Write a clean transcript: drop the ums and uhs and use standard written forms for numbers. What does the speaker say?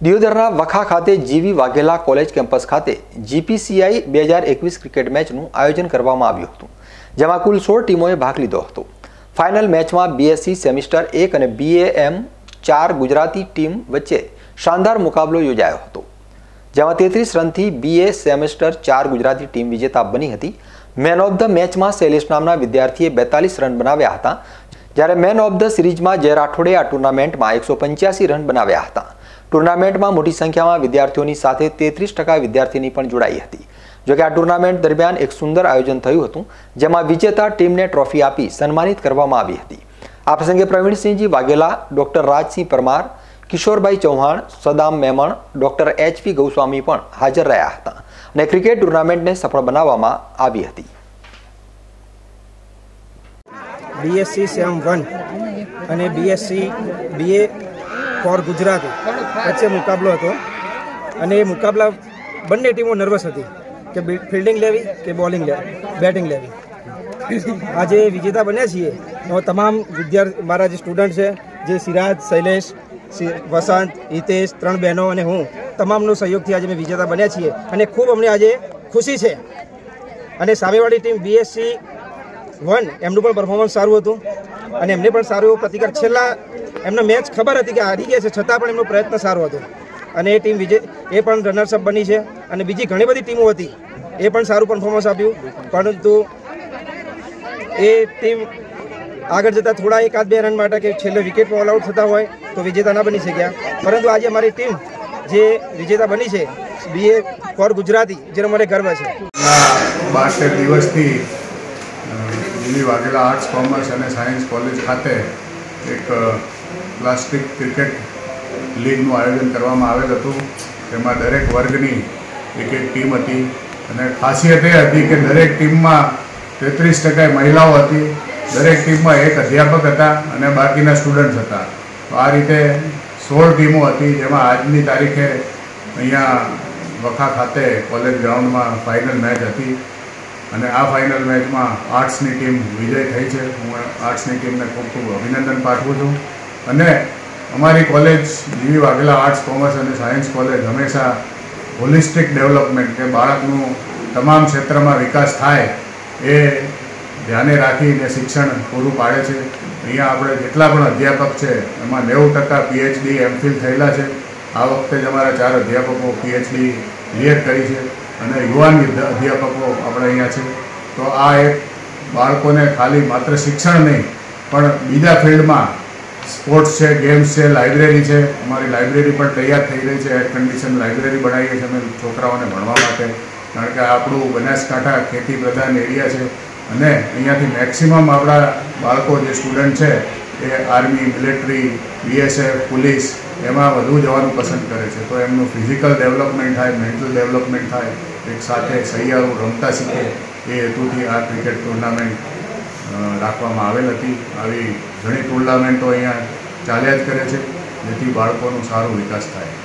દિયોદરના વખા ખાતે જીવી Vaghela college campus ખાતે જીપીસીઆઈ 2021 ક્રિકેટ મેચનું આયોજન કરવામાં આવ્યું હતું, જેમાં કુલ 16 ટીમોએ ભાગ લીધો હતો। ફાઇનલ મેચમાં બીએસસી સેમિસ્ટર 1 અને બીએએમ 4 ગુજરાતી ટીમ વચ્ચે શાનદાર મુકાબલો યોજાયો હતો, જેમાં 33 રનથી બીએ સેમિસ્ટર 4 ગુજરાતી ટીમ વિજેતા બની હતી। મેન ઓફ ધ મેચમાં શૈલેષ નામના વિદ્યાર્થીએ 42 રન બનાવ્યા હતા, જ્યારે મેન ઓફ ધ સિરીઝમાં જય રાઠોડે આ ટુર્નામેન્ટમાં 185 રન બનાવ્યા હતા। ટુર્નામેન્ટમાં મોટી સંખ્યામાં વિદ્યાર્થીઓની સાથે 33% વિદ્યાર્થીની પણ જોડાઈ હતી। જોકે આ ટુર્નામેન્ટ દરમિયાન એક સુંદર આયોજન થયું હતું, જેમાં વિજેતા ટીમને ટ્રોફી આપી સન્માનિત કરવામાં આવી હતી। આ પ્રસંગે Pravinsinhji Vaghela, doctor Rajsinh Parmar, Kishorbhai Chauhan, Saddam Memon, doctor HP Goswami પણ હાજર રહ્યા હતા અને ક્રિકેટ ટુર્નામેન્ટને સફળ બનાવવામાં આવી હતી। બીએસસી સેમ 1 અને બીએસસી બીએ ફોર ગુજરાતી વચ્ચે મુકાબલો હતો અને એ મુકાબલા બંને ટીમો નર્વસ હતી કે ફિલ્ડિંગ લેવી કે બેટિંગ લેવી। આજે વિજેતા બન્યા છીએ તો તમામ વિદ્યાર્થી, મારા જે સ્ટુડન્ટ છે, જે સિરાજ, શૈલેષ, વસંત, હિતેશ, 3 બહેનો અને હું, તમામનો સહયોગથી આજે અમે વિજેતા બન્યા છીએ અને ખૂબ અમને આજે ખુશી છે। અને સામેવાળી ટીમ બીએસસી 1 એમનું પણ પરફોર્મન્સ સારું હતું અને એમને પણ સારો એવો પ્રતિકાર, છેલ્લા એમને મેચ ખબર હતી કે હારી ગયા છે, છતાં પણ એમનો પ્રયત્ન સારો હતો અને એ ટીમ એ પણ રનર્સઅપ બની છે અને બીજી ઘણી બધી ટીમો હતી, એ પણ સારું પરફોર્મન્સ આપ્યું, પરંતુ એ ટીમ આગળ જતાં થોડા 1-2 રન માટે કે છેલ્લે વિકેટમાં ઓલ આઉટ થતા હોય તો વિજેતા ના બની શક્યા, પરંતુ આજે અમારી ટીમ જે વિજેતા બની છે બીએ ફોર ગુજરાતી, જેનો મને ગર્વ છે। 72 દિવસથી જીવી વાઘેલા આર્ટ્સ, કોમર્સ અને સાયન્સ કોલેજ ખાતે એક પ્લાસ્ટિક ક્રિકેટ લીગનું આયોજન કરવામાં આવેલ હતું। તેમાં દરેક વર્ગની એક ટીમ હતી અને ખાસિયત એ હતી કે દરેક ટીમમાં 33% મહિલાઓ હતી, દરેક ટીમમાં એક અધ્યાપક હતા અને બાકીના સ્ટુડન્ટ્સ હતા। તો આ રીતે 16 ટીમો હતી, જેમાં આજની તારીખે અહીંયા વખા ખાતે કોલેજ ગ્રાઉન્ડમાં ફાઇનલ મેચ હતી અને આ ફાઇનલ મેચમાં આર્ટ્સની ટીમ વિજય થઈ છે। હું આર્ટ્સની ટીમને ખૂબ ખૂબ અભિનંદન પાઠવું છું અને અમારી college GV Vaghela arts, commerce અને સાયન્સ કોલેજ હંમેશા હોલિસ્ટિક ડેવલપમેન્ટ, કે બાળકનું તમામ ક્ષેત્રમાં વિકાસ થાય એ ધ્યાને રાખીને શિક્ષણ પૂરું પાડે છે। અહીંયા આપણે જેટલા પણ અધ્યાપક છે એમાં 90% પીએચડી, એમફિલ થયેલા છે। આ વખતે જ અમારા 4 અધ્યાપકો પીએચડી ક્લિયર કરી છે અને યુવાન અધ્યાપકો આપણે અહીંયા છે। તો આ એક બાળકોને ખાલી માત્ર શિક્ષણ નહીં પણ બીજા ફિલ્ડમાં સ્પોર્ટ્સ છે, ગેમ્સ છે, લાઇબ્રેરી છે, અમારી લાઇબ્રેરી પણ તૈયાર થઈ રહી છે। એર કન્ડિશન લાઇબ્રેરી બનાવીએ છીએ અમે છોકરાઓને ભણવા માટે, કારણ કે આપણું બનાસકાંઠા ખેતી પ્રધાન એરિયા છે અને અહીંયાથી મેક્સિમમ આપણા બાળકો જે સ્ટુડન્ટ છે એ આર્મી, મિલિટરી, બીએસએફ, પોલીસ એમાં વધુ જવાનું પસંદ કરે છે। તો એમનું ફિઝિકલ ડેવલપમેન્ટ થાય, મેન્ટલ ડેવલપમેન્ટ થાય, એક સાથે સહિયારું રમતા શીખે, એ હેતુથી આ ક્રિકેટ ટુર્નામેન્ટ રાખવામાં આવેલ હતી। આવી ઘણી ટુર્નામેન્ટો અહીંયા ચાલ્યા જ કરે છે, જેથી બાળકોનો સારો વિકાસ થાય।